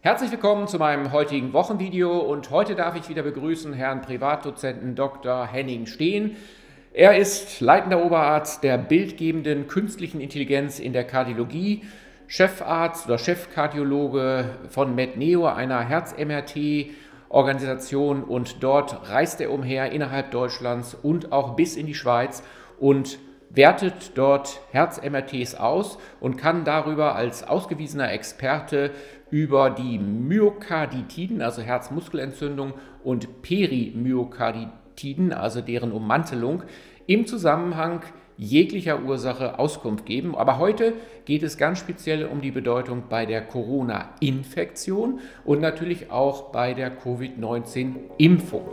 Herzlich willkommen zu meinem heutigen Wochenvideo und heute darf ich wieder begrüßen Herrn Privatdozenten Dr. Henning Steen. Er ist leitender Oberarzt der bildgebenden künstlichen Intelligenz in der Kardiologie, Chefarzt oder Chefkardiologe von Medneo, einer Herz-MRT-Organisation, und dort reist er umher innerhalb Deutschlands und auch bis in die Schweiz und wertet dort Herz-MRTs aus und kann darüber als ausgewiesener Experte über die Myokarditiden, also Herzmuskelentzündung, und Perimyokarditiden, also deren Ummantelung, im Zusammenhang jeglicher Ursache Auskunft geben. Aber heute geht es ganz speziell um die Bedeutung bei der Corona-Infektion und natürlich auch bei der Covid-19-Impfung.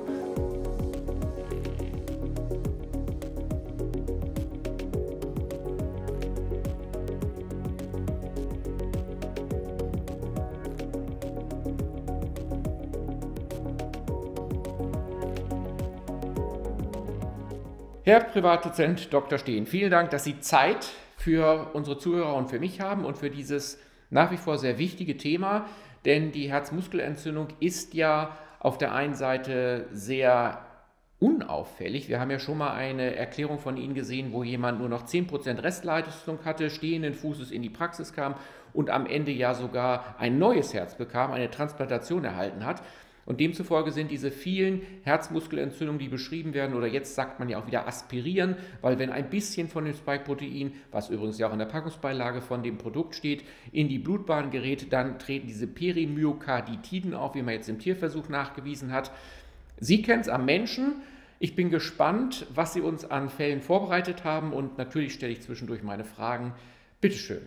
Herr Privatdozent Dr. Steen, vielen Dank, dass Sie Zeit für unsere Zuhörer und für mich haben und für dieses nach wie vor sehr wichtige Thema, denn die Herzmuskelentzündung ist ja auf der einen Seite sehr unauffällig. Wir haben ja schon mal eine Erklärung von Ihnen gesehen, wo jemand nur noch 10% Restleistung hatte, stehenden Fußes in die Praxis kam und am Ende ja sogar ein neues Herz bekam, eine Transplantation erhalten hat. Und demzufolge sind diese vielen Herzmuskelentzündungen, die beschrieben werden, oder jetzt sagt man ja auch wieder aspirieren, weil wenn ein bisschen von dem Spike-Protein, was übrigens ja auch in der Packungsbeilage von dem Produkt steht, in die Blutbahn gerät, dann treten diese Perimyokarditiden auf, wie man jetzt im Tierversuch nachgewiesen hat. Sie kennen es am Menschen. Ich bin gespannt, was Sie uns an Fällen vorbereitet haben, und natürlich stelle ich zwischendurch meine Fragen. Bitte schön.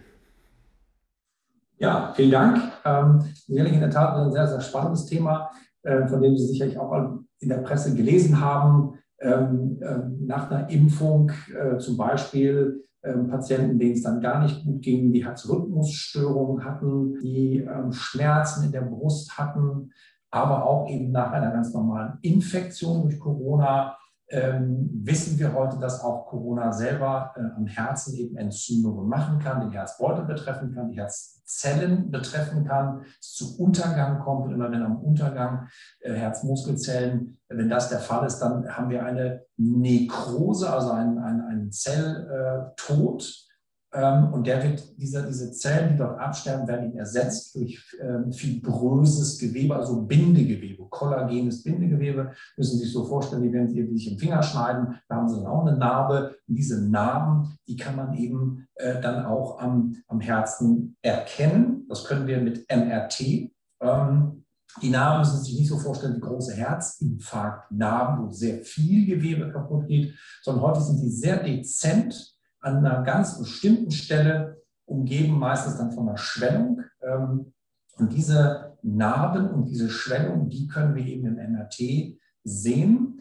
Ja, vielen Dank. Sicherlich in der Tat ein sehr, sehr spannendes Thema, von dem Sie sicherlich auch in der Presse gelesen haben. Nach einer Impfung zum Beispiel Patienten, denen es dann gar nicht gut ging, die Herzrhythmusstörungen hatten, die Schmerzen in der Brust hatten, aber auch eben nach einer ganz normalen Infektion durch Corona. Wissen wir heute, dass auch Corona selber am Herzen eben Entzündungen machen kann, den Herzbeutel betreffen kann, die Herzzellen betreffen kann, es zu Untergang kommt. Und immer wenn am Untergang Herzmuskelzellen, wenn das der Fall ist, dann haben wir eine Nekrose, also einen Zelltod. Und diese Zellen, die dort absterben, werden eben ersetzt durch fibröses Gewebe, also Bindegewebe, kollagenes Bindegewebe. Müssen Sie sich so vorstellen, wie wenn Sie sich im Finger schneiden, da haben Sie dann auch eine Narbe. Und diese Narben, die kann man eben dann auch am Herzen erkennen. Das können wir mit MRT. Die Narben müssen Sie sich nicht so vorstellen wie große Herzinfarktnarben, wo sehr viel Gewebe kaputt geht, sondern heute sind die sehr dezent an einer ganz bestimmten Stelle, umgeben meistens dann von einer Schwellung. Und diese Narben und diese Schwellung, die können wir eben im MRT sehen.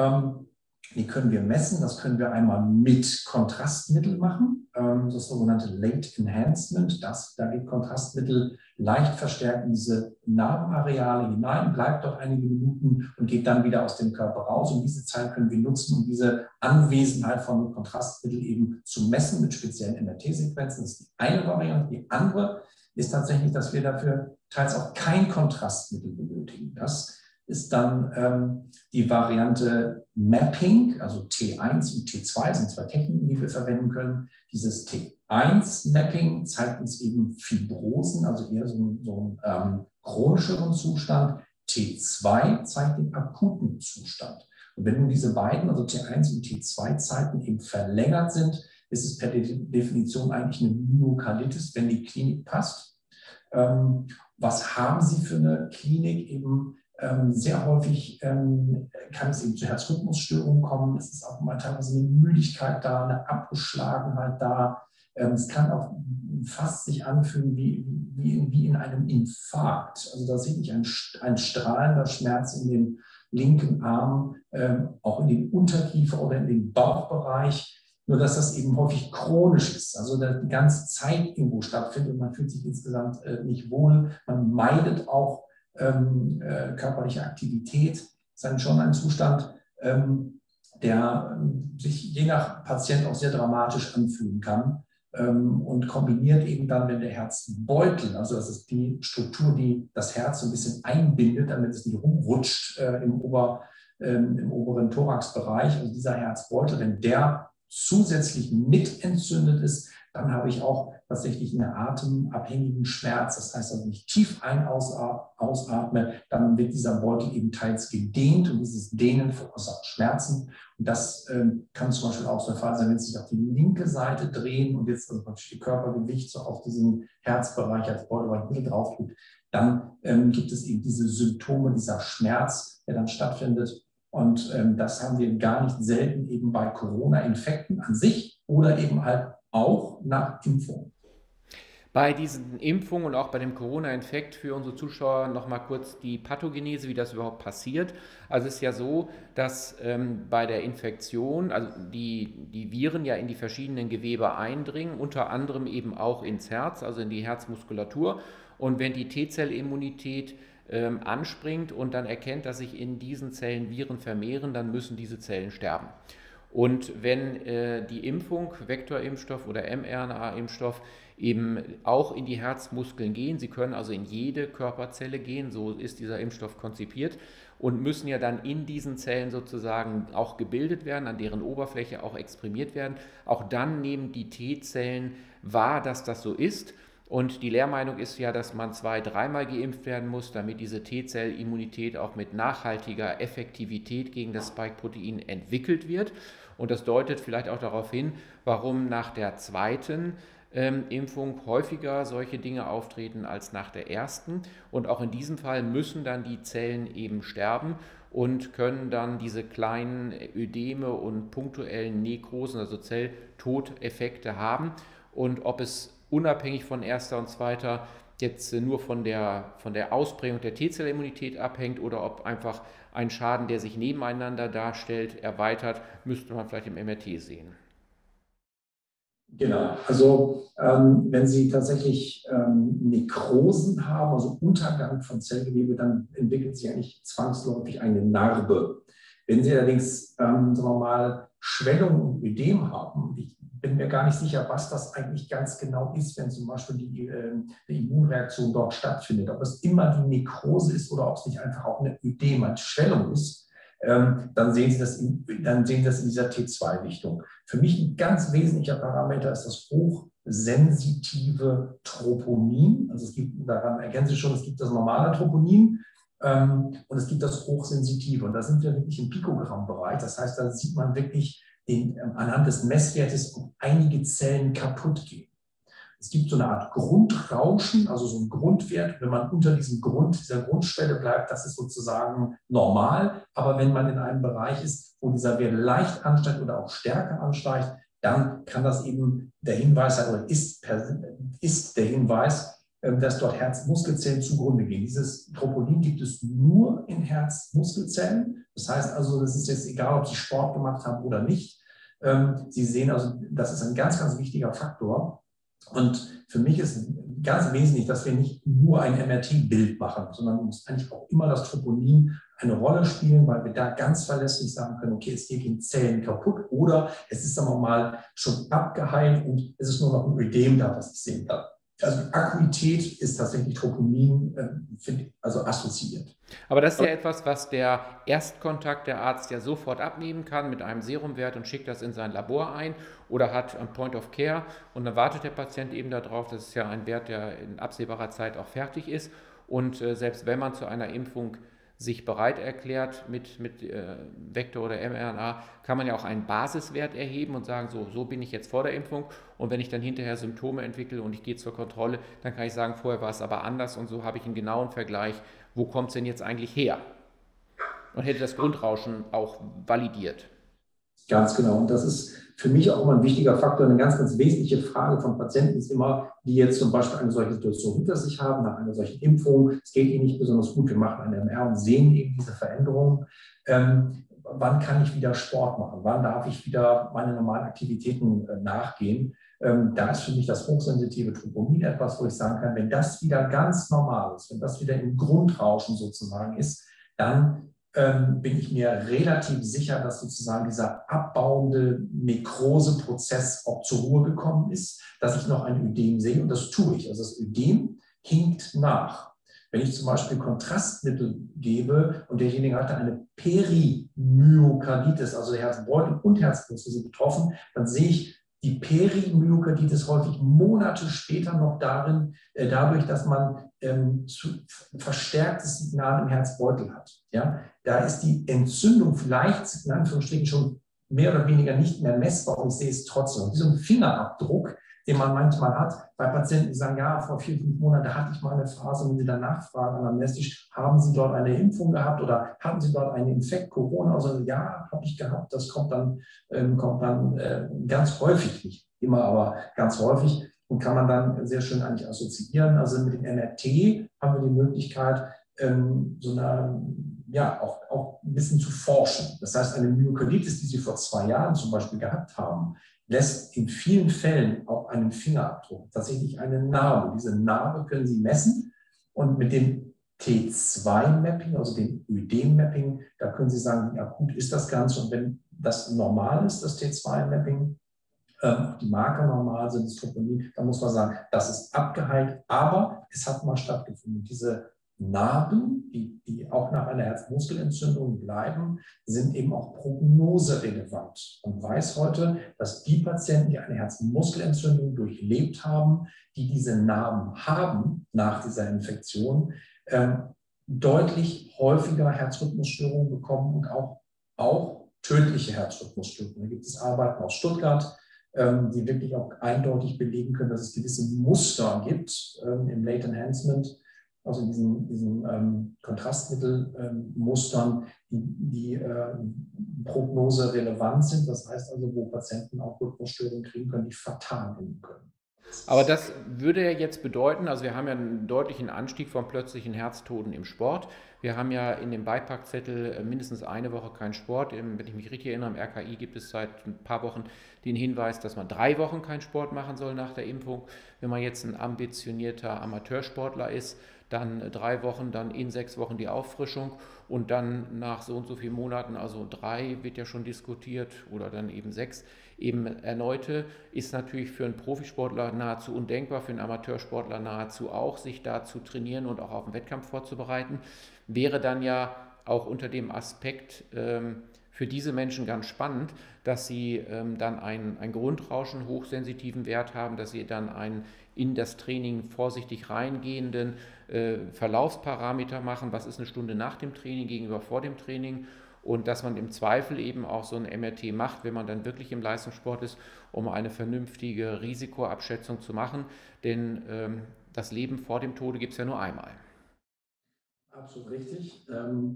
Die können wir messen. Das können wir einmal mit Kontrastmittel machen, das sogenannte Late Enhancement. Da geht Kontrastmittel leicht verstärkt in diese Narbenareale hinein, bleibt dort einige Minuten und geht dann wieder aus dem Körper raus. Und diese Zeit können wir nutzen, um diese Anwesenheit von Kontrastmitteln eben zu messen mit speziellen MRT-Sequenzen. Das ist die eine Variante. Die andere ist tatsächlich, dass wir dafür teils auch kein Kontrastmittel benötigen. Das ist dann die Variante Mapping, also T1 und T2 sind zwei Techniken, die wir verwenden können. Dieses T1-Mapping zeigt uns eben Fibrosen, also eher so einen chronischeren Zustand. T2 zeigt den akuten Zustand. Und wenn nun diese beiden, also T1 und T2-Zeiten eben verlängert sind, ist es per Definition eigentlich eine Myokarditis, wenn die Klinik passt. Was haben Sie für eine Klinik? Eben sehr häufig kann es eben zu Herzrhythmusstörungen kommen. Es ist auch mal teilweise eine Müdigkeit da, eine Abgeschlagenheit da. Es kann auch fast sich anfühlen wie in einem Infarkt. Also da sehe ich ein strahlender Schmerz in den linken Arm, auch in den Unterkiefer oder in den Bauchbereich. Nur dass das eben häufig chronisch ist, also die ganze Zeit irgendwo stattfindet und man fühlt sich insgesamt nicht wohl. Man meidet auch körperliche Aktivität. Das ist dann schon ein Zustand, der sich je nach Patient auch sehr dramatisch anfühlen kann. und kombiniert eben dann, wenn der Herzbeutel, also das ist die Struktur, die das Herz so ein bisschen einbindet, damit es nicht rumrutscht im oberen Thoraxbereich, also dieser Herzbeutel, wenn der zusätzlich mit entzündet ist, dann habe ich auch tatsächlich einen atemabhängigen Schmerz. Das heißt, also, wenn ich tief ausatme, dann wird dieser Beutel eben teils gedehnt und dieses Dehnen verursacht Schmerzen. Und das kann zum Beispiel auch so der Fall sein, wenn Sie sich auf die linke Seite drehen und jetzt also praktisch Ihr Körpergewicht so auf diesen Herzbereich als Beutelbereich drauf tut, dann gibt es eben diese Symptome, dieser Schmerz, der dann stattfindet. Und das haben wir gar nicht selten eben bei Corona-Infekten an sich oder eben halt auch nach Impfung. Bei diesen Impfungen und auch bei dem Corona-Infekt für unsere Zuschauer nochmal kurz die Pathogenese, wie das überhaupt passiert. Also es ist ja so, dass bei der Infektion, also die Viren ja in die verschiedenen Gewebe eindringen, unter anderem eben auch ins Herz, also in die Herzmuskulatur. Und wenn die T-Zellimmunität anspringt und dann erkennt, dass sich in diesen Zellen Viren vermehren, dann müssen diese Zellen sterben. Und wenn die Impfung, Vektorimpfstoff oder mRNA-Impfstoff, eben auch in die Herzmuskeln gehen, sie können also in jede Körperzelle gehen, so ist dieser Impfstoff konzipiert, und müssen ja dann in diesen Zellen sozusagen auch gebildet werden, an deren Oberfläche auch exprimiert werden. Auch dann nehmen die T-Zellen wahr, dass das so ist. Und die Lehrmeinung ist ja, dass man 2-, 3-mal geimpft werden muss, damit diese T-Zellimmunität auch mit nachhaltiger Effektivität gegen das Spike-Protein entwickelt wird. Und das deutet vielleicht auch darauf hin, warum nach der zweiten Impfung häufiger solche Dinge auftreten als nach der ersten. Und auch in diesem Fall müssen dann die Zellen eben sterben und können dann diese kleinen Ödeme und punktuellen Nekrosen, also Zelltodeffekte haben. Und ob es unabhängig von erster und zweiter jetzt nur von der Ausprägung der T-Zellimmunität abhängt oder ob einfach ein Schaden, der sich nebeneinander darstellt, erweitert, müsste man vielleicht im MRT sehen. Genau, also wenn Sie tatsächlich Nekrosen haben, also Untergang von Zellgewebe, dann entwickelt sich eigentlich zwangsläufig eine Narbe. Wenn Sie allerdings, sagen wir mal, Schwellung und Ödem haben, ich bin mir gar nicht sicher, was das eigentlich ganz genau ist, wenn zum Beispiel die Immunreaktion dort stattfindet, ob es immer die Nekrose ist oder ob es nicht einfach auch eine Ödem, eine Schwellung ist. Dann sehen Sie das in dieser T2-Richtung. Für mich ein ganz wesentlicher Parameter ist das hochsensitive Troponin. Also es gibt, daran erkennen Sie schon, es gibt das normale Troponin und es gibt das hochsensitive. Und da sind wir wirklich im Pikogramm-Bereich. Das heißt, da sieht man wirklich anhand des Messwertes, ob einige Zellen kaputt gehen. Es gibt so eine Art Grundrauschen, also so ein Grundwert. Wenn man unter dieser Grundschwelle bleibt, das ist sozusagen normal. Aber wenn man in einem Bereich ist, wo dieser Wert leicht ansteigt oder auch stärker ansteigt, dann kann das eben der Hinweis sein oder ist der Hinweis, dass dort Herzmuskelzellen zugrunde gehen. Dieses Troponin gibt es nur in Herzmuskelzellen. Das heißt also, das ist jetzt egal, ob Sie Sport gemacht haben oder nicht. Sie sehen also, das ist ein ganz, ganz wichtiger Faktor. Und für mich ist ganz wesentlich, dass wir nicht nur ein MRT-Bild machen, sondern muss eigentlich auch immer das Troponin eine Rolle spielen, weil wir da ganz verlässlich sagen können, okay, es gehen Zellen kaputt oder es ist, sagen wir mal, schon abgeheilt und es ist nur noch ein Ödem da, was ich sehen kann. Also Akuität ist tatsächlich Troponin also assoziiert. Aber das ist ja etwas, was der Erstkontakt der Arzt ja sofort abnehmen kann mit einem Serumwert und schickt das in sein Labor ein oder hat ein Point of Care und dann wartet der Patient eben darauf. Das ist ja ein Wert, der in absehbarer Zeit auch fertig ist. Und selbst wenn man zu einer Impfung sich bereit erklärt mit Vektor oder mRNA, kann man ja auch einen Basiswert erheben und sagen, so bin ich jetzt vor der Impfung und wenn ich dann hinterher Symptome entwickle und ich gehe zur Kontrolle, dann kann ich sagen, vorher war es aber anders und so habe ich einen genauen Vergleich, wo kommt es denn jetzt eigentlich her? Und hätte das Grundrauschen auch validiert. Ganz genau. Und das ist für mich auch immer ein wichtiger Faktor. Eine ganz, ganz wesentliche Frage von Patienten ist immer, die jetzt zum Beispiel eine solche Situation hinter sich haben, nach einer solchen Impfung. Es geht ihnen nicht besonders gut. Wir machen eine MR und sehen eben diese Veränderungen. Wann kann ich wieder Sport machen? Wann darf ich wieder meine normalen Aktivitäten nachgehen? Da ist für mich das hochsensitive Troponin etwas, wo ich sagen kann, wenn das wieder ganz normal ist, wenn das wieder im Grundrauschen sozusagen ist, dann bin ich mir relativ sicher, dass sozusagen dieser abbauende Nekroseprozess auch zur Ruhe gekommen ist, dass ich noch ein Ödem sehe und das tue ich. Also das Ödem hinkt nach. Wenn ich zum Beispiel Kontrastmittel gebe und derjenige hatte eine Perimyokarditis, also der Herzbeutel und Herzbrust sind betroffen, dann sehe ich die Perimyokarditis häufig Monate später noch dadurch, dass man verstärktes Signal im Herzbeutel hat. Ja? Da ist die Entzündung vielleicht in Anführungsstrichen schon mehr oder weniger nicht mehr messbar und ich sehe es trotzdem. Wie so ein Fingerabdruck, den man manchmal hat, bei Patienten, die sagen, ja, vor 4, 5 Monaten hatte ich mal eine Phase, und wenn Sie dann nachfragen, anamnestisch, haben Sie dort eine Impfung gehabt oder hatten Sie dort einen Infekt, Corona? Also ja, habe ich gehabt, das kommt dann ganz häufig, nicht immer, aber ganz häufig und kann man dann sehr schön eigentlich assoziieren. Also mit dem MRT haben wir die Möglichkeit, so eine, ja, auch ein bisschen zu forschen. Das heißt, eine Myokarditis, die Sie vor 2 Jahren zum Beispiel gehabt haben, lässt in vielen Fällen auch einen Fingerabdruck, tatsächlich eine Narbe. Diese Narbe können Sie messen und mit dem T2-Mapping, also dem Ödem-Mapping, da können Sie sagen, wie akut ist das Ganze und wenn das normal ist, das T2-Mapping, die Marker normal sind, das Troponin, dann muss man sagen, das ist abgeheilt, aber es hat mal stattgefunden. Diese Narben, die auch nach einer Herzmuskelentzündung bleiben, sind eben auch prognoserelevant. Man weiß heute, dass die Patienten, die eine Herzmuskelentzündung durchlebt haben, die diese Narben haben nach dieser Infektion, deutlich häufiger Herzrhythmusstörungen bekommen und auch tödliche Herzrhythmusstörungen. Da gibt es Arbeiten aus Stuttgart, die wirklich auch eindeutig belegen können, dass es gewisse Muster gibt im Late Enhancement, also in diesen Kontrastmittelmustern, die Prognose relevant sind. Das heißt also, wo Patienten auch Rhythmusstörungen kriegen können, die fatal enden können. Aber das würde ja jetzt bedeuten, also wir haben ja einen deutlichen Anstieg von plötzlichen Herztoten im Sport. Wir haben ja in dem Beipackzettel mindestens eine Woche keinen Sport. Wenn ich mich richtig erinnere, im RKI gibt es seit ein paar Wochen den Hinweis, dass man 3 Wochen keinen Sport machen soll nach der Impfung. Wenn man jetzt ein ambitionierter Amateursportler ist, dann 3 Wochen, dann in 6 Wochen die Auffrischung und dann nach so und so vielen Monaten, also 3 wird ja schon diskutiert oder dann eben 6, eben erneute, ist natürlich für einen Profisportler nahezu undenkbar, für einen Amateursportler nahezu auch, sich da zu trainieren und auch auf den Wettkampf vorzubereiten. Wäre dann ja auch unter dem Aspekt für diese Menschen ganz spannend, dass sie dann ein Grundrauschen hochsensitiven Wert haben, dass sie dann einen in das Training vorsichtig reingehenden Verlaufsparameter machen, was ist eine Stunde nach dem Training gegenüber vor dem Training und dass man im Zweifel eben auch so ein MRT macht, wenn man dann wirklich im Leistungssport ist, um eine vernünftige Risikoabschätzung zu machen, denn das Leben vor dem Tode gibt es ja nur einmal. Absolut richtig.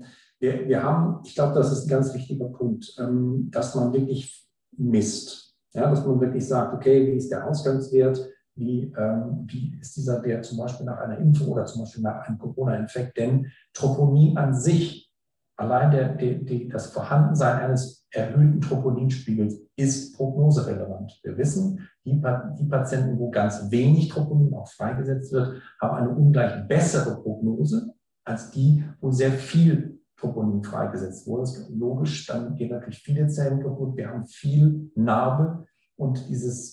Wir haben, ich glaube, das ist ein ganz wichtiger Punkt, dass man wirklich misst. Ja, dass man wirklich sagt, okay, wie ist der Ausgangswert, wie ist dieser Wert zum Beispiel nach einer Impfung oder zum Beispiel nach einem Corona-Infekt, denn Troponin an sich, allein das Vorhandensein eines erhöhten Troponinspiegels ist prognoserelevant. Wir wissen, die Patienten, wo ganz wenig Troponin auch freigesetzt wird, haben eine ungleich bessere Prognose als die, wo sehr viel Troponin freigesetzt wurde. Das ist logisch, dann gehen natürlich viele Zellen kaputt, wir haben viel Narbe und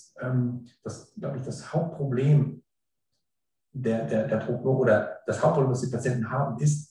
das, glaube ich, das Hauptproblem der Prognose oder das Hauptproblem, das die Patienten haben, ist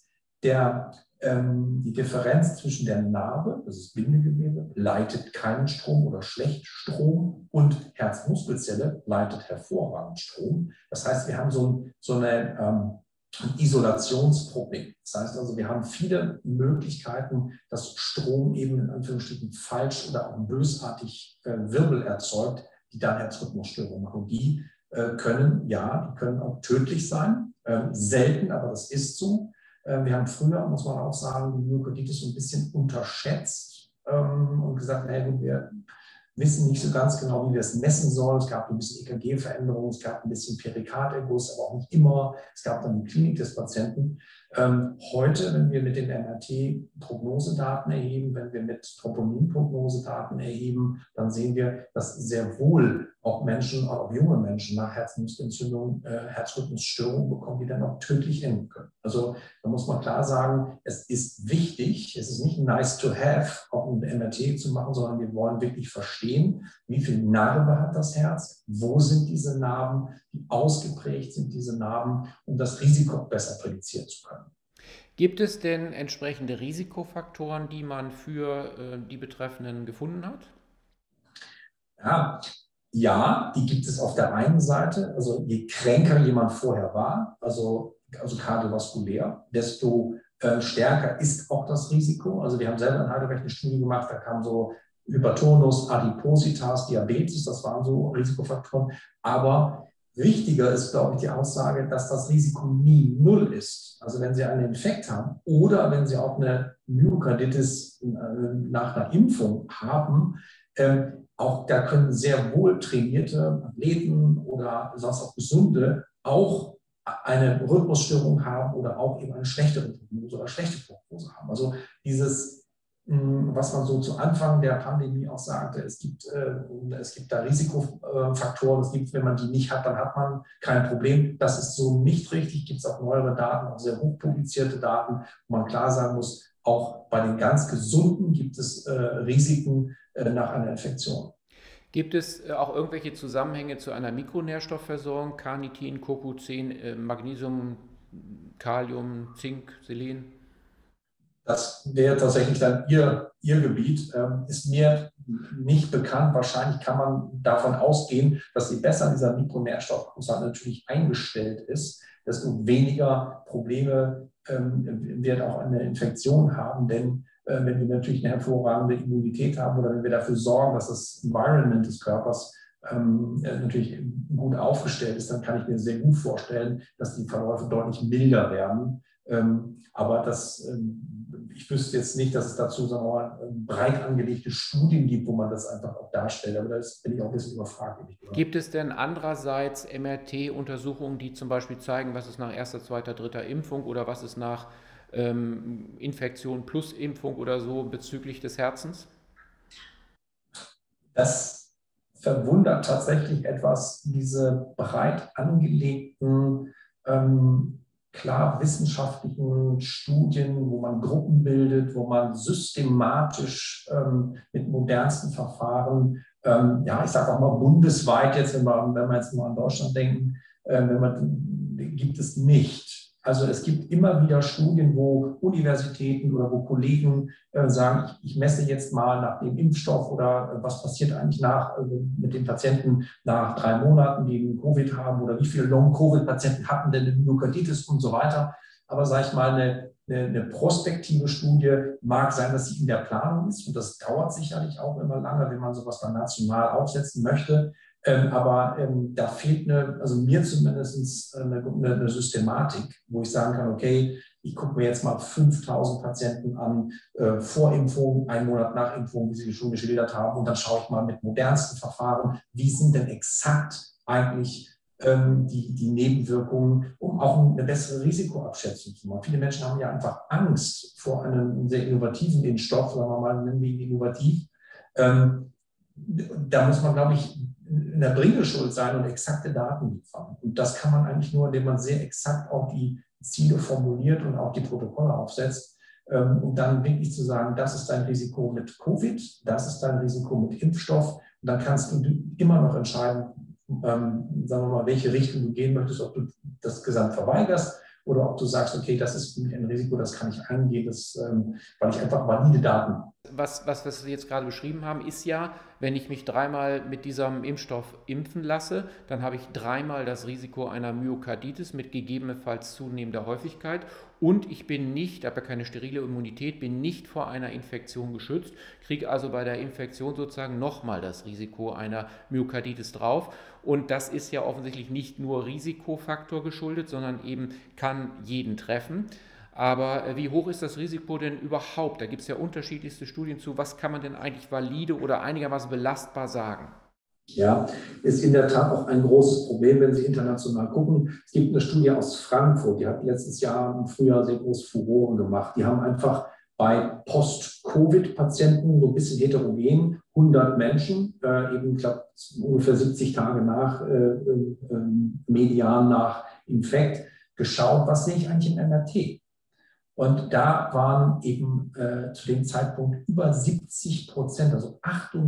die Differenz zwischen der Narbe, das ist Bindegewebe, leitet keinen Strom oder schlecht Strom und Herzmuskelzelle leitet hervorragend Strom. Das heißt, wir haben so ein Isolationsproblem. Das heißt also, wir haben viele Möglichkeiten, dass Strom eben in Anführungsstrichen falsch oder auch bösartig Wirbel erzeugt, die dann Herzrhythmusstörungen machen. Die können auch tödlich sein. Selten, aber das ist so. Wir haben früher, muss man auch sagen, die Myokarditis so ein bisschen unterschätzt und gesagt, wir wissen nicht so ganz genau, wie wir es messen sollen. Es gab ein bisschen EKG-Veränderungen, es gab ein bisschen Perikarderguss, aber auch nicht immer. Es gab dann die Klinik des Patienten. Heute, wenn wir mit den MRT-Prognosedaten erheben, wenn wir mit Troponin-Prognosedaten erheben, dann sehen wir, dass sehr wohl auch Menschen, auch junge Menschen nach Herzmuskelentzündung, Herzrhythmusstörungen bekommen, die dann auch tödlich enden können. Also da muss man klar sagen, es ist wichtig, es ist nicht nice to have, auch ein MRT zu machen, sondern wir wollen wirklich verstehen, wie viel Narbe hat das Herz, wo sind diese Narben, wie ausgeprägt sind diese Narben, um das Risiko besser prädizieren zu können. Gibt es denn entsprechende Risikofaktoren, die man für die Betreffenden gefunden hat? Ja, die gibt es auf der einen Seite. Also je kränker jemand vorher war, also kardiovaskulär, desto stärker ist auch das Risiko. Also wir haben selber in Heidelberg eine Studie gemacht, da kam so Hypertonus, Adipositas, Diabetes, das waren so Risikofaktoren. Aber wichtiger ist, glaube ich, die Aussage, dass das Risiko nie null ist. Also wenn Sie einen Infekt haben oder wenn Sie auch eine Myokarditis nach einer Impfung haben, auch da können sehr wohl trainierte Athleten oder sonst auch Gesunde auch eine Rhythmusstörung haben oder auch eben eine schlechtere Prognose oder schlechte Prognose haben. Also dieses, was man so zu Anfang der Pandemie auch sagte, es gibt da Risikofaktoren, es gibt, wenn man die nicht hat, dann hat man kein Problem. Das ist so nicht richtig. Gibt es auch neuere Daten, auch sehr hochpublizierte Daten, wo man klar sagen muss, auch bei den ganz Gesunden gibt es Risiken nach einer Infektion. Gibt es auch irgendwelche Zusammenhänge zu einer Mikronährstoffversorgung, Carnitin, CoQ10, Magnesium, Kalium, Zink, Selen? Das wäre tatsächlich dann Ihr Gebiet. Ist mir nicht bekannt. Wahrscheinlich kann man davon ausgehen, dass je besser dieser Mikronährstoffhaushalt natürlich eingestellt ist, desto weniger Probleme wird auch eine Infektion haben. Denn wenn wir natürlich eine hervorragende Immunität haben oder wenn wir dafür sorgen, dass das Environment des Körpers natürlich gut aufgestellt ist, dann kann ich mir sehr gut vorstellen, dass die Verläufe deutlich milder werden. Aber ich wüsste jetzt nicht, dass es dazu, sagen wir mal, breit angelegte Studien gibt, wo man das einfach auch darstellt. Aber da bin ich auch ein bisschen überfragt. Gibt es denn andererseits MRT-Untersuchungen, die zum Beispiel zeigen, was ist nach erster, zweiter, dritter Impfung oder was ist nach Infektion plus Impfung oder so bezüglich des Herzens? Das verwundert tatsächlich etwas, diese breit angelegten klar wissenschaftlichen Studien, wo man Gruppen bildet, wo man systematisch mit modernsten Verfahren, ich sage auch mal bundesweit jetzt, wenn wir jetzt nur an Deutschland denken, gibt es nicht. Also es gibt immer wieder Studien, wo Universitäten oder wo Kollegen sagen, ich messe jetzt mal nach dem Impfstoff oder was passiert eigentlich mit den Patienten nach 3 Monaten, die einen Covid haben oder wie viele Long-Covid-Patienten hatten denn eine Myokarditis und so weiter. Aber sage ich mal, eine prospektive Studie mag sein, dass sie in der Planung ist und das dauert sicherlich auch immer lange, wenn man sowas dann national aufsetzen möchte. Aber da fehlt also mir zumindest eine Systematik, wo ich sagen kann, okay, ich gucke mir jetzt mal 5000 Patienten an, vor Impfung, 1 Monat nach Impfung, wie Sie schon geschildert haben, und dann schaue ich mal mit modernsten Verfahren, wie sind denn exakt eigentlich die Nebenwirkungen, um auch eine bessere Risikoabschätzung zu machen. Viele Menschen haben ja einfach Angst vor einem sehr innovativen Impfstoff, sagen wir mal, nennen wir ihn innovativ. Da muss man, glaube ich, in der Bringeschuld sein und exakte Daten liefern. Und das kann man eigentlich nur, indem man sehr exakt auch die Ziele formuliert und auch die Protokolle aufsetzt, um dann wirklich zu sagen, das ist dein Risiko mit Covid, das ist dein Risiko mit Impfstoff. Und dann kannst du immer noch entscheiden, sagen wir mal, welche Richtung du gehen möchtest, ob du das Gesamt verweigerst oder ob du sagst, okay, das ist für mich ein Risiko, das kann ich eingehen, weil ich einfach valide Daten habe. Was Sie jetzt gerade beschrieben haben, ist ja, wenn ich mich 3-mal mit diesem Impfstoff impfen lasse, dann habe ich 3-mal das Risiko einer Myokarditis mit gegebenenfalls zunehmender Häufigkeit und ich bin nicht, habe ja keine sterile Immunität, bin nicht vor einer Infektion geschützt, kriege also bei der Infektion sozusagen nochmal das Risiko einer Myokarditis drauf. Und das ist ja offensichtlich nicht nur Risikofaktor geschuldet, sondern eben kann jeden treffen. Aber wie hoch ist das Risiko denn überhaupt? Da gibt es ja unterschiedlichste Studien zu. Was kann man denn eigentlich valide oder einigermaßen belastbar sagen? Ja, ist in der Tat auch ein großes Problem, wenn Sie international gucken. Es gibt eine Studie aus Frankfurt, die hat letztes Jahr im Frühjahr sehr groß Furore gemacht. Die haben einfach bei Post-Covid-Patienten, so ein bisschen heterogen, 100 Menschen, eben, ich glaube, ungefähr 70 Tage nach Median nach Infekt, geschaut, was sehe ich eigentlich im MRT? Und da waren eben zu dem Zeitpunkt über 70%, also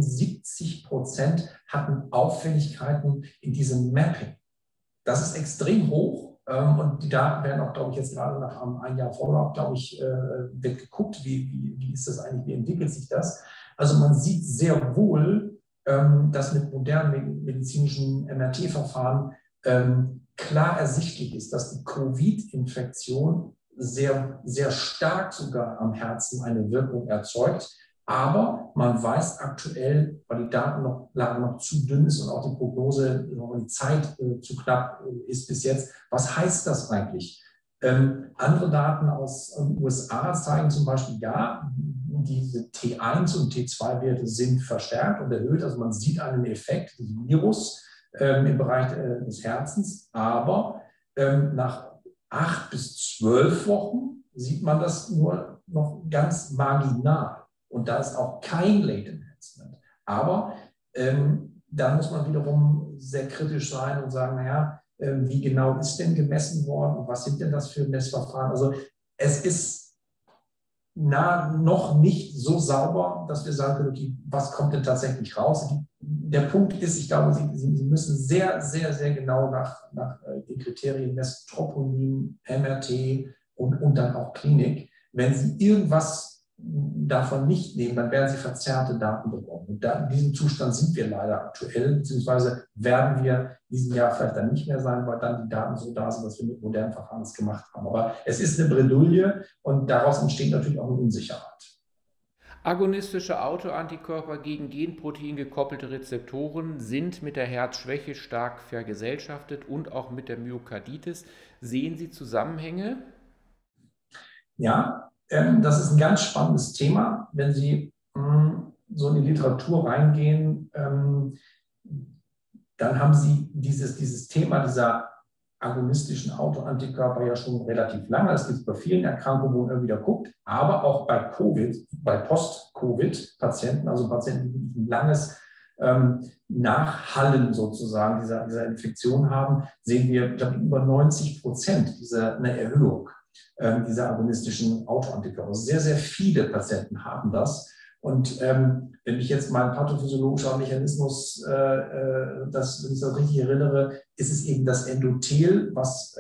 78% hatten Auffälligkeiten in diesem Mapping. Das ist extrem hoch und die Daten werden auch, glaube ich, jetzt gerade nach einem Jahr Follow-up, glaube ich, wird geguckt, wie ist das eigentlich, wie entwickelt sich das. Also man sieht sehr wohl, dass mit modernen medizinischen MRT-Verfahren klar ersichtlich ist, dass die Covid-Infektion sehr, sehr stark sogar am Herzen eine Wirkung erzeugt. Aber man weiß aktuell, weil die Datenlage noch zu dünn ist und auch die Prognose, die Zeit zu knapp ist bis jetzt, was heißt das eigentlich? Andere Daten aus den USA zeigen zum Beispiel, ja, diese T1 und T2-Werte sind verstärkt und erhöht. Also man sieht einen Effekt des Virus im Bereich des Herzens, aber nach 8 bis 12 Wochen sieht man das nur noch ganz marginal. Und da ist auch kein Late Enhancement. Aber da muss man wiederum sehr kritisch sein und sagen, naja, wie genau ist denn gemessen worden und was sind denn das für Messverfahren? Also es ist noch nicht so sauber, dass wir sagen können, okay, was kommt denn tatsächlich raus? Der Punkt ist, ich glaube, Sie müssen sehr, sehr, sehr genau nach den Kriterien messen, Troponin, MRT und dann auch Klinik. Wenn Sie irgendwas davon nicht nehmen, dann werden Sie verzerrte Daten bekommen. Und in diesem Zustand sind wir leider aktuell, beziehungsweise werden wir in diesem Jahr vielleicht dann nicht mehr sein, weil dann die Daten so da sind, dass wir mit modernen Verfahren es gemacht haben. Aber es ist eine Bredouille und daraus entsteht natürlich auch eine Unsicherheit. Agonistische Autoantikörper gegen Genprotein gekoppelte Rezeptoren sind mit der Herzschwäche stark vergesellschaftet und auch mit der Myokarditis. Sehen Sie Zusammenhänge? Ja, das ist ein ganz spannendes Thema. Wenn Sie so in die Literatur reingehen, dann haben Sie dieses Thema dieser agonistischen Autoantikörper ja schon relativ lange. Das gibt es bei vielen Erkrankungen, wo man immer wieder guckt, aber auch bei Covid, bei Post-Covid-Patienten, also Patienten, die ein langes Nachhallen sozusagen dieser Infektion haben, sehen wir, ich glaube, über 90% eine Erhöhung dieser agonistischen Autoantikörper. Also sehr, sehr viele Patienten haben das. Und wenn ich jetzt meinen pathophysiologischen Mechanismus, wenn ich das richtig erinnere, ist es eben das Endothel, was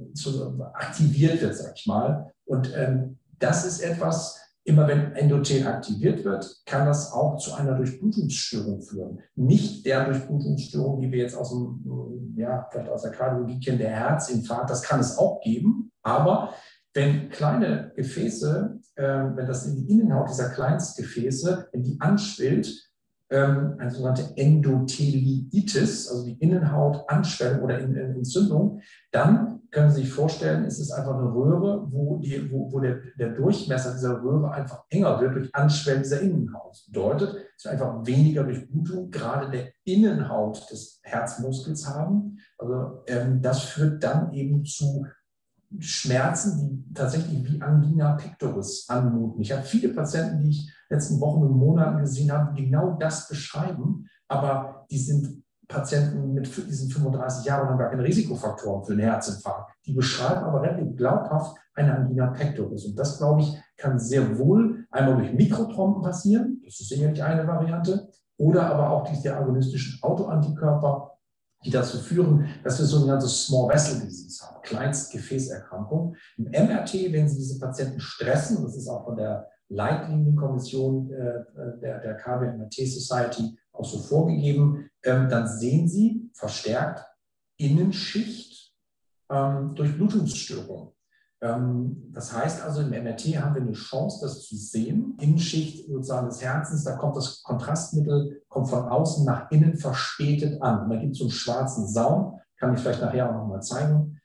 aktiviert wird, sag ich mal. Und das ist etwas, immer wenn Endothel aktiviert wird, kann das auch zu einer Durchblutungsstörung führen. Nicht der Durchblutungsstörung, die wir jetzt aus vielleicht aus der Kardiologie kennen, der Herzinfarkt, das kann es auch geben, aber wenn kleine Gefäße, wenn das in die Innenhaut dieser Kleinstgefäße, wenn die anschwillt, eine sogenannte Endotheliitis, also die Innenhautanschwellung oder Entzündung, dann können Sie sich vorstellen, es ist einfach eine Röhre, wo der Durchmesser dieser Röhre einfach enger wird durch Anschwellen dieser Innenhaut. Das bedeutet, dass wir einfach weniger Durchblutung gerade der Innenhaut des Herzmuskels haben. Also das führt dann eben zu Schmerzen, die tatsächlich wie Angina pectoris anmuten. Ich habe viele Patienten, die ich in den letzten Wochen und Monaten gesehen habe, die genau das beschreiben, aber die sind Patienten mit diesen 35 Jahren und haben gar keine Risikofaktoren für einen Herzinfarkt. Die beschreiben aber relativ glaubhaft eine Angina pectoris. Und das, glaube ich, kann sehr wohl einmal durch Mikrotrompen passieren, das ist sicherlich eine Variante, oder aber auch diese agonistischen Autoantikörper, die dazu führen, dass wir sogenannte Small Vessel Disease haben, Kleinstgefäßerkrankung. Im MRT, wenn Sie diese Patienten stressen, das ist auch von der Leitlinienkommission der KW-MRT Society auch so vorgegeben, dann sehen Sie verstärkt Innenschicht Durchblutungsstörungen. Das heißt also, im MRT haben wir eine Chance, das zu sehen. Innenschicht sozusagen des Herzens, da kommt das Kontrastmittel, kommt von außen nach innen verspätet an. Und da gibt es so einen schwarzen Saum, kann ich vielleicht nachher auch nochmal zeigen.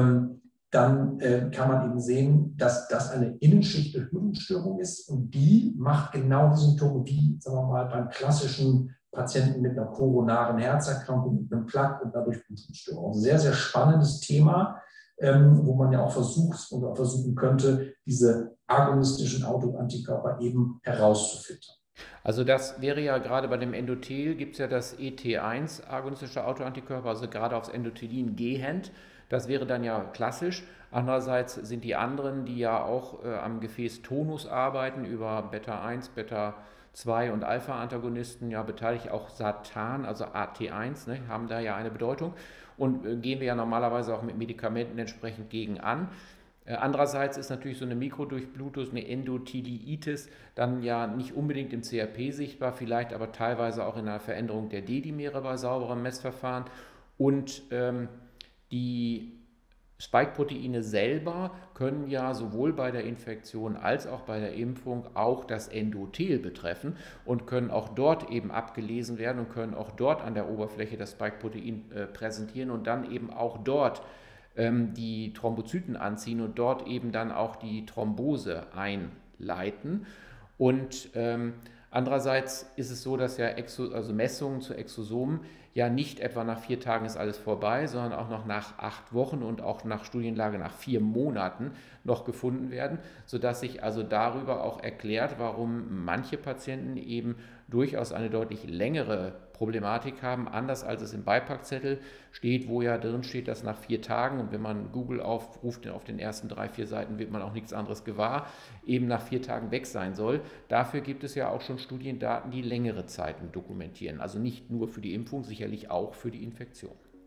Dann kann man eben sehen, dass das eine Innenschicht-Durchblutungsstörung ist und die macht genau die Symptome wie, sagen wir mal, beim klassischen Patienten mit einer koronaren Herzerkrankung, mit einem Plaque und dadurch Blutstörung. Sehr, sehr spannendes Thema, wo man ja auch versuchen könnte, diese agonistischen Autoantikörper eben herauszufiltern. Also das wäre ja gerade bei dem Endothel, gibt es ja das ET1, agonistische Autoantikörper, also gerade aufs Endothelin gehend. Das wäre dann ja klassisch. Andererseits sind die anderen, die ja auch am Gefäßtonus arbeiten, über Beta-1, Beta-2 und Alpha-Antagonisten, ja beteiligt, auch Satan, also AT1, ne, haben da ja eine Bedeutung. Und gehen wir ja normalerweise auch mit Medikamenten entsprechend gegen an. Andererseits ist natürlich so eine Mikrodurchblutung, eine Endotheliitis dann ja nicht unbedingt im CRP sichtbar, vielleicht aber teilweise auch in einer Veränderung der D-Dimere bei sauberem Messverfahren. Und die Spike-Proteine selber können ja sowohl bei der Infektion als auch bei der Impfung auch das Endothel betreffen und können auch dort eben abgelesen werden und können auch dort an der Oberfläche das Spike-Protein präsentieren und dann eben auch dort die Thrombozyten anziehen und dort eben dann auch die Thrombose einleiten. Und andererseits ist es so, dass ja also Messungen zu Exosomen ja nicht etwa nach 4 Tagen ist alles vorbei, sondern auch noch nach 8 Wochen und auch nach Studienlage nach 4 Monaten noch gefunden werden, sodass sich also darüber auch erklärt, warum manche Patienten eben durchaus eine deutlich längere Problematik haben, anders als es im Beipackzettel steht, wo ja drin steht, dass nach 4 Tagen, und wenn man Google aufruft, auf den ersten 3, 4 Seiten wird man auch nichts anderes gewahr, eben nach 4 Tagen weg sein soll. Dafür gibt es ja auch schon Studiendaten, die längere Zeiten dokumentieren. Also nicht nur für die Impfung, sicherlich auch für die Infektion.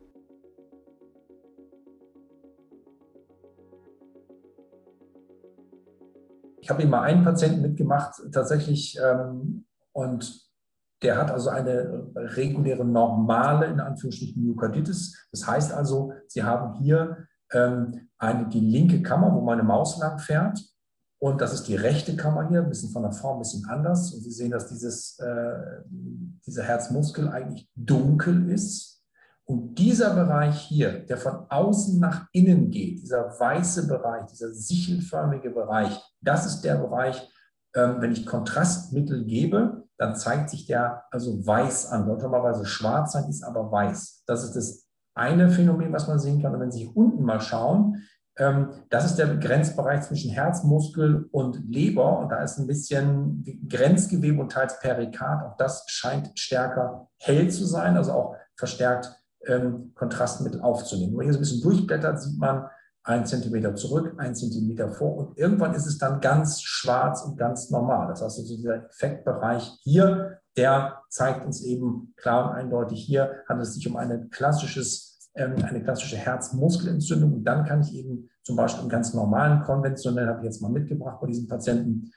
Ich habe hier mal einen Patienten mitgemacht, tatsächlich, und der hat also eine reguläre, normale, in Anführungsstrichen, Myokarditis. Das heißt also, Sie haben hier die linke Kammer, wo meine Maus lang fährt. Und das ist die rechte Kammer hier, ein bisschen von der Form ein bisschen anders. Und Sie sehen, dass dieser Herzmuskel eigentlich dunkel ist. Und dieser Bereich hier, der von außen nach innen geht, dieser weiße Bereich, dieser sichelförmige Bereich, das ist der Bereich, wenn ich Kontrastmittel gebe, dann zeigt sich der also weiß an. Sollte normalerweise schwarz sein, ist aber weiß. Das ist das eine Phänomen, was man sehen kann. Und wenn Sie hier unten mal schauen, das ist der Grenzbereich zwischen Herzmuskel und Leber. Und da ist ein bisschen Grenzgewebe und teils Perikard. Auch das scheint stärker hell zu sein, also auch verstärkt Kontrastmittel aufzunehmen. Wenn man hier so ein bisschen durchblättert, sieht man 1 Zentimeter zurück, 1 Zentimeter vor und irgendwann ist es dann ganz schwarz und ganz normal. Das heißt, also dieser Effektbereich hier, der zeigt uns eben klar und eindeutig, hier handelt es sich um eine klassische Herzmuskelentzündung. Und dann kann ich eben zum Beispiel im ganz normalen, konventionell, habe ich jetzt mal mitgebracht bei diesen Patienten,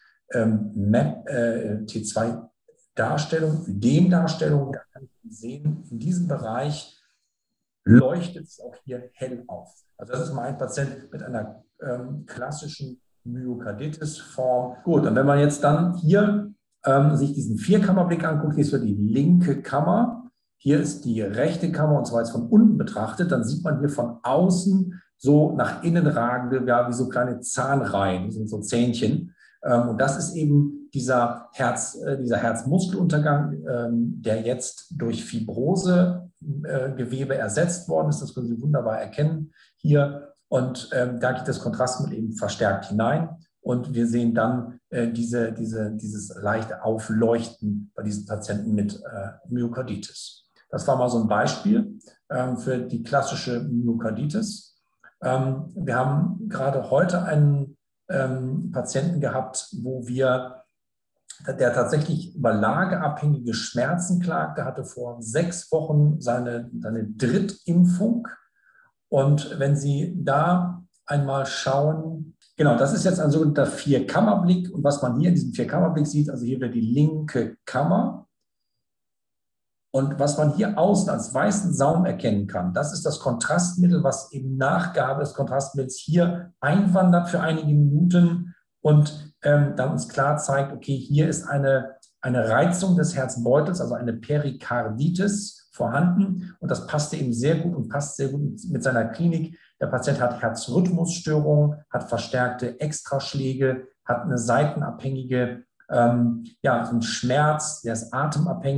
T2-Darstellung, Ödem-Darstellung, da kann ich sehen, in diesem Bereich leuchtet es auch hier hell auf. Also das ist mal ein Patient mit einer klassischen Myokarditis-Form. Gut, und wenn man jetzt dann hier sich diesen Vierkammerblick anguckt, hier ist für die linke Kammer, hier ist die rechte Kammer und zwar jetzt von unten betrachtet, dann sieht man hier von außen so nach innen ragende, ja, wie so kleine Zahnreihen, das sind so Zähnchen. Und das ist eben dieser Herzmuskeluntergang, der jetzt durch Fibrosegewebe ersetzt worden ist. Das können Sie wunderbar erkennen hier. Und da geht das Kontrastmittel eben verstärkt hinein. Und wir sehen dann dieses leichte Aufleuchten bei diesen Patienten mit Myokarditis. Das war mal so ein Beispiel für die klassische Myokarditis. Wir haben gerade heute einen Patienten gehabt, der tatsächlich über lageabhängige Schmerzen klagte, hatte vor 6 Wochen seine Drittimpfung. Und wenn Sie da einmal schauen, genau, das ist jetzt ein sogenannter Vierkammerblick. Und was man hier in diesem Vierkammerblick sieht, also hier wäre die linke Kammer. Und was man hier außen als weißen Saum erkennen kann, das ist das Kontrastmittel, was eben Nachgabe des Kontrastmittels hier einwandert für einige Minuten und dann uns klar zeigt, okay, hier ist eine Reizung des Herzbeutels, also eine Perikarditis vorhanden. Und das passte eben sehr gut und passt sehr gut mit seiner Klinik. Der Patient hat Herzrhythmusstörungen, hat verstärkte Extraschläge, hat eine seitenabhängige, so einen Schmerz, der ist atemabhängig.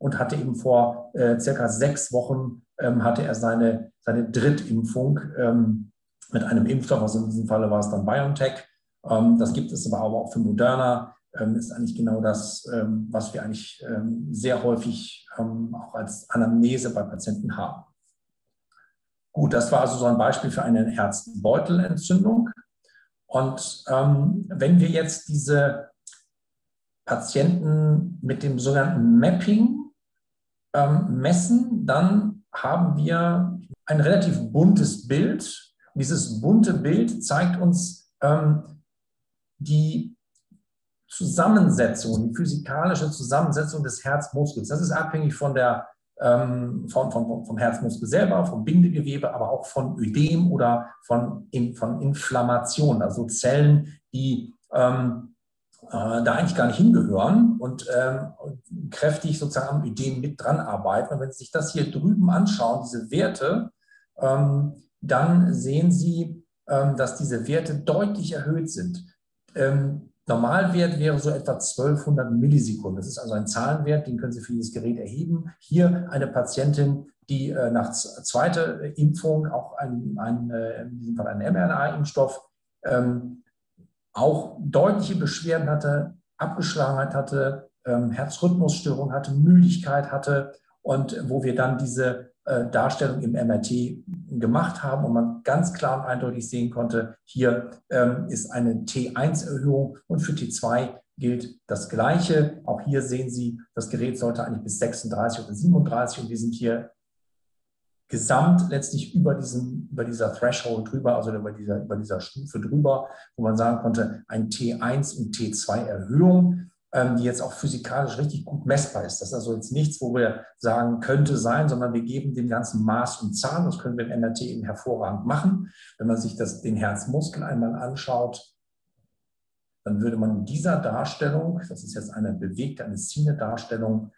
und hatte eben vor circa 6 Wochen hatte er seine Drittimpfung mit einem Impfstoff, also in diesem Falle war es dann BioNTech. Das gibt es aber auch für Moderna. Ist eigentlich genau das, was wir eigentlich sehr häufig auch als Anamnese bei Patienten haben. Gut, das war also so ein Beispiel für eine Herzbeutelentzündung. Und wenn wir jetzt diese Patienten mit dem sogenannten Mapping messen, dann haben wir ein relativ buntes Bild. Dieses bunte Bild zeigt uns die Zusammensetzung, die physikalische Zusammensetzung des Herzmuskels. Das ist abhängig von vom Herzmuskel selber, vom Bindegewebe, aber auch von Ödem oder von Inflammation, also Zellen, die da eigentlich gar nicht hingehören und kräftig sozusagen am Ödem mit dran arbeiten. Und wenn Sie sich das hier drüben anschauen, diese Werte, dann sehen Sie, dass diese Werte deutlich erhöht sind. Normalwert wäre so etwa 1200 Millisekunden. Das ist also ein Zahlenwert, den können Sie für dieses Gerät erheben. Hier eine Patientin, die nach zweiter Impfung auch in diesem Fall einen mRNA-Impfstoff auch deutliche Beschwerden hatte, Abgeschlagenheit hatte, Herzrhythmusstörung hatte, Müdigkeit hatte und wo wir dann diese Darstellung im MRT gemacht haben und man ganz klar und eindeutig sehen konnte, hier ist eine T1-Erhöhung und für T2 gilt das Gleiche. Auch hier sehen Sie, das Gerät sollte eigentlich bis 36 oder 37 und wir sind hier gesamt letztlich über dieser Threshold drüber, also über dieser Stufe drüber, wo man sagen konnte, ein T1 und T2-Erhöhung, die jetzt auch physikalisch richtig gut messbar ist. Das ist also jetzt nichts, wo wir sagen, könnte sein, sondern wir geben dem Ganzen Maß und Zahlen. Das können wir im MRT eben hervorragend machen. Wenn man sich den Herzmuskel einmal anschaut, dann würde man in dieser Darstellung, das ist jetzt eine bewegte, eine Szene-Darstellung,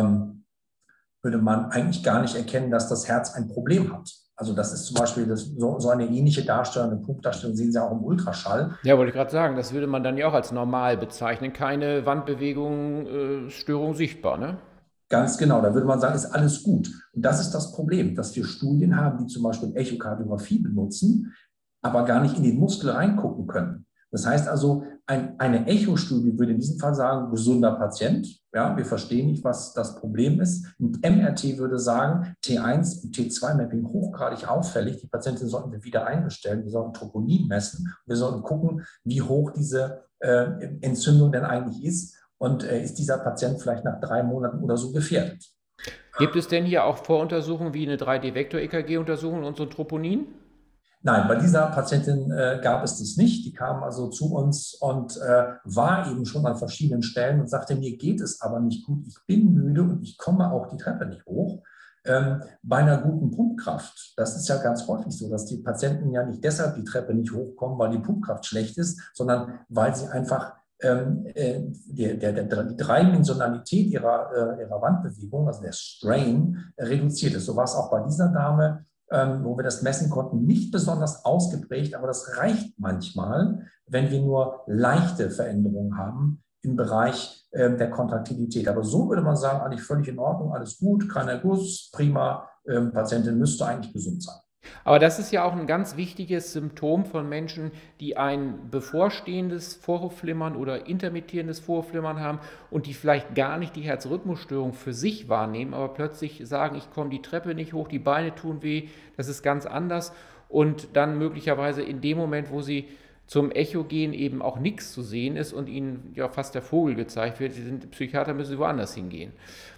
würde man eigentlich gar nicht erkennen, dass das Herz ein Problem hat. Also das ist zum Beispiel so eine ähnliche Darstellung, eine Punktdarstellung sehen Sie auch im Ultraschall. Ja, wollte ich gerade sagen, das würde man dann ja auch als normal bezeichnen. Keine Wandbewegung, Störung sichtbar, ne? Ganz genau, da würde man sagen, ist alles gut. Und das ist das Problem, dass wir Studien haben, die zum Beispiel Echokardiographie benutzen, aber gar nicht in den Muskel reingucken können. Das heißt also, eine Echostudie würde in diesem Fall sagen, gesunder Patient, ja, wir verstehen nicht, was das Problem ist. Und MRT würde sagen, T1 und T2-Mapping hochgradig auffällig, die Patienten sollten wir wieder einbestellen, wir sollten Troponin messen, wir sollten gucken, wie hoch diese Entzündung denn eigentlich ist und ist dieser Patient vielleicht nach 3 Monaten oder so gefährdet. Gibt es denn hier auch Voruntersuchungen wie eine 3D-Vektor-EKG-Untersuchung und so ein Troponin? Nein, bei dieser Patientin gab es das nicht. Die kam also zu uns und war eben schon an verschiedenen Stellen und sagte, mir geht es aber nicht gut, ich bin müde und ich komme auch die Treppe nicht hoch. Bei einer guten Pumpkraft, das ist ja ganz häufig so, dass die Patienten ja nicht deshalb die Treppe nicht hochkommen, weil die Pumpkraft schlecht ist, sondern weil sie einfach die Dreidimensionalität ihrer Wandbewegung, also der Strain, reduziert ist. So war es auch bei dieser Dame, wo wir das messen konnten, nicht besonders ausgeprägt, aber das reicht manchmal, wenn wir nur leichte Veränderungen haben im Bereich der Kontraktilität. Aber so würde man sagen, eigentlich völlig in Ordnung, alles gut, kein Erguss, prima, Patientin müsste eigentlich gesund sein. Aber das ist ja auch ein ganz wichtiges Symptom von Menschen, die ein bevorstehendes Vorhofflimmern oder intermittierendes Vorhofflimmern haben und die vielleicht gar nicht die Herzrhythmusstörung für sich wahrnehmen, aber plötzlich sagen, ich komme die Treppe nicht hoch, die Beine tun weh, das ist ganz anders und dann möglicherweise in dem Moment, wo sie zum Echo gehen, eben auch nichts zu sehen ist und ihnen ja fast der Vogel gezeigt wird, sie sind Psychiater, müssen sie woanders hingehen.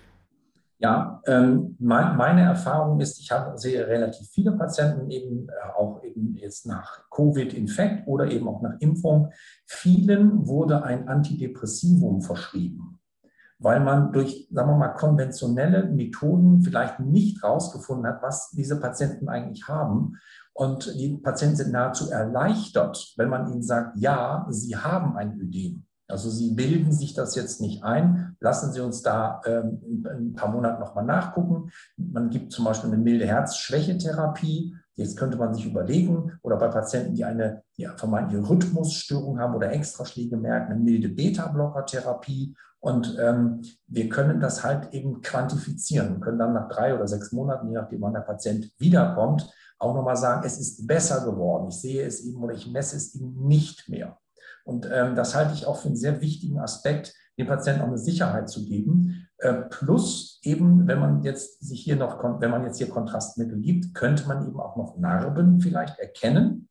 Ja, meine Erfahrung ist, sehe relativ viele Patienten eben auch eben jetzt nach Covid-Infekt oder eben auch nach Impfung. Vielen wurde ein Antidepressivum verschrieben, weil man durch, sagen wir mal, konventionelle Methoden vielleicht nicht rausgefunden hat, was diese Patienten eigentlich haben. Und die Patienten sind nahezu erleichtert, wenn man ihnen sagt, ja, sie haben ein Ödem. Also Sie bilden sich das jetzt nicht ein. Lassen Sie uns da in ein paar Monaten nochmal nachgucken. Man gibt zum Beispiel eine milde Herzschwächetherapie. Jetzt könnte man sich überlegen, oder bei Patienten, die vermeintliche Rhythmusstörung haben oder Extraschläge merken, eine milde Beta-Blocker-Therapie Und wir können das halt eben quantifizieren und können dann nach 3 oder 6 Monaten, je nachdem wann der Patient wiederkommt, auch nochmal sagen, es ist besser geworden. Ich sehe es eben oder ich messe es eben nicht mehr. Und das halte ich auch für einen sehr wichtigen Aspekt, dem Patienten auch eine Sicherheit zu geben. Plus eben, wenn man jetzt hier Kontrastmittel gibt, könnte man eben auch noch Narben vielleicht erkennen,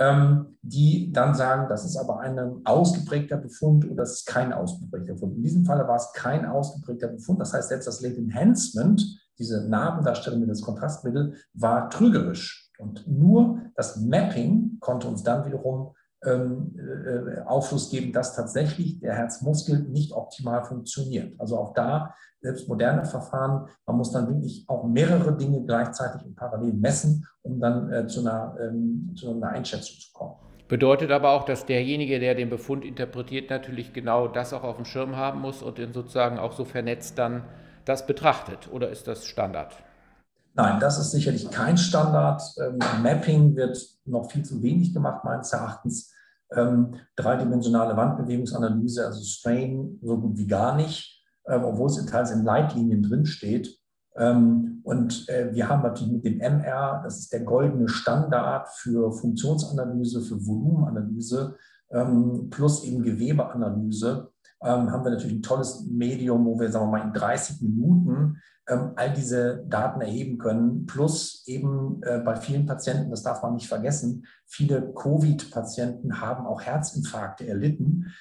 die dann sagen, das ist aber ein ausgeprägter Befund oder das ist kein ausgeprägter Befund. In diesem Fall war es kein ausgeprägter Befund. Das heißt, selbst das Late Enhancement, diese Narbendarstellung mit das Kontrastmittel, war trügerisch. Und nur das Mapping konnte uns dann wiederum Aufschluss geben, dass tatsächlich der Herzmuskel nicht optimal funktioniert. Also auch da, selbst moderne Verfahren, man muss dann wirklich auch mehrere Dinge gleichzeitig und parallel messen, um dann zu einer Einschätzung zu kommen. Bedeutet aber auch, dass derjenige, der den Befund interpretiert, natürlich genau das auch auf dem Schirm haben muss und den sozusagen auch so vernetzt dann das betrachtet. Oder ist das Standard? Nein, das ist sicherlich kein Standard. Mapping wird noch viel zu wenig gemacht, meines Erachtens. Dreidimensionale Wandbewegungsanalyse, also Strain, so gut wie gar nicht, obwohl es teils in Leitlinien drinsteht. Und wir haben natürlich mit dem MR, das ist der goldene Standard für Funktionsanalyse, für Volumenanalyse, plus eben Gewebeanalyse, haben wir natürlich ein tolles Medium, wo wir, sagen wir mal, in 30 Minuten all diese Daten erheben können, plus eben bei vielen Patienten, das darf man nicht vergessen, viele Covid-Patienten haben auch Herzinfarkte erlitten,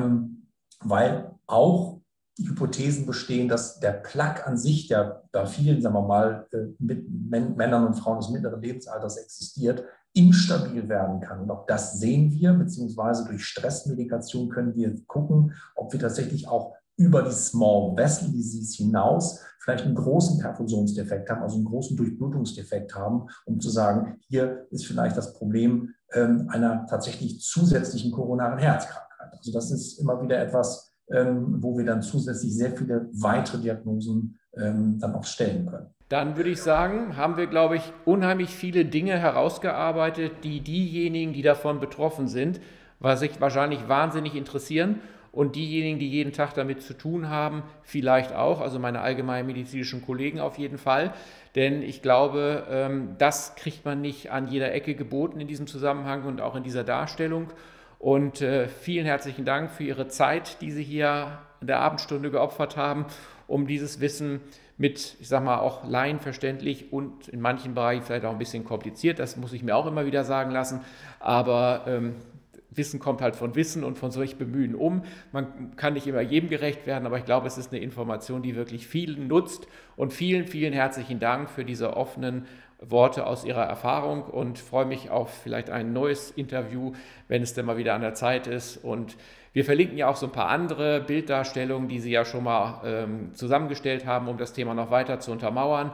weil auch Hypothesen bestehen, dass der Plaque an sich, der bei vielen, sagen wir mal, mit Männern und Frauen des mittleren Lebensalters existiert, instabil werden kann. Und auch das sehen wir, beziehungsweise durch Stressmedikation können wir gucken, ob wir tatsächlich auch über die Small Vessel Disease hinaus vielleicht einen großen Perfusionsdefekt haben, also einen großen Durchblutungsdefekt haben, um zu sagen, hier ist vielleicht das Problem einer tatsächlich zusätzlichen koronaren Herzkrankheit. Also das ist immer wieder etwas, wo wir dann zusätzlich sehr viele weitere Diagnosen dann auch stellen können. Dann würde ich sagen, haben wir, glaube ich, unheimlich viele Dinge herausgearbeitet, die diejenigen, die davon betroffen sind, sich wahrscheinlich wahnsinnig interessieren und diejenigen, die jeden Tag damit zu tun haben, vielleicht auch, also meine allgemeinmedizinischen Kollegen auf jeden Fall, denn ich glaube, das kriegt man nicht an jeder Ecke geboten in diesem Zusammenhang und auch in dieser Darstellung. Und vielen herzlichen Dank für Ihre Zeit, die Sie hier in der Abendstunde geopfert haben, um dieses Wissen mit, ich sag mal, auch laienverständlich und in manchen Bereichen vielleicht auch ein bisschen kompliziert, das muss ich mir auch immer wieder sagen lassen, aber Wissen kommt halt von Wissen und von solch Bemühen um. Man kann nicht immer jedem gerecht werden, aber ich glaube, es ist eine Information, die wirklich vielen nutzt und vielen, vielen herzlichen Dank für diese offenen Worte aus Ihrer Erfahrung und freue mich auf vielleicht ein neues Interview, wenn es denn mal wieder an der Zeit ist. Und wir verlinken ja auch so ein paar andere Bilddarstellungen, die Sie ja schon mal zusammengestellt haben, um das Thema noch weiter zu untermauern.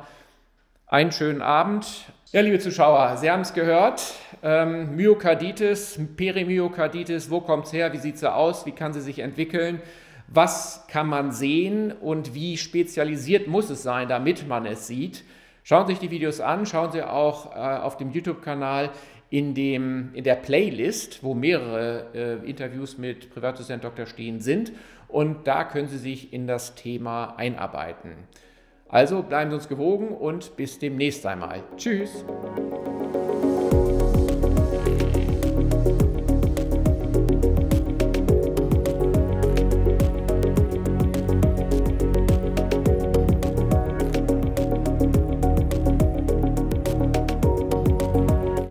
Einen schönen Abend. Ja, liebe Zuschauer, Sie haben es gehört. Myokarditis, Perimyokarditis, wo kommt es her, wie sieht sie aus, wie kann sie sich entwickeln? Was kann man sehen und wie spezialisiert muss es sein, damit man es sieht? Schauen Sie sich die Videos an, schauen Sie auch auf dem YouTube-Kanal in der Playlist, wo mehrere Interviews mit Privatdozent Dr. Steen sind und da können Sie sich in das Thema einarbeiten. Also bleiben Sie uns gewogen und bis demnächst einmal. Tschüss!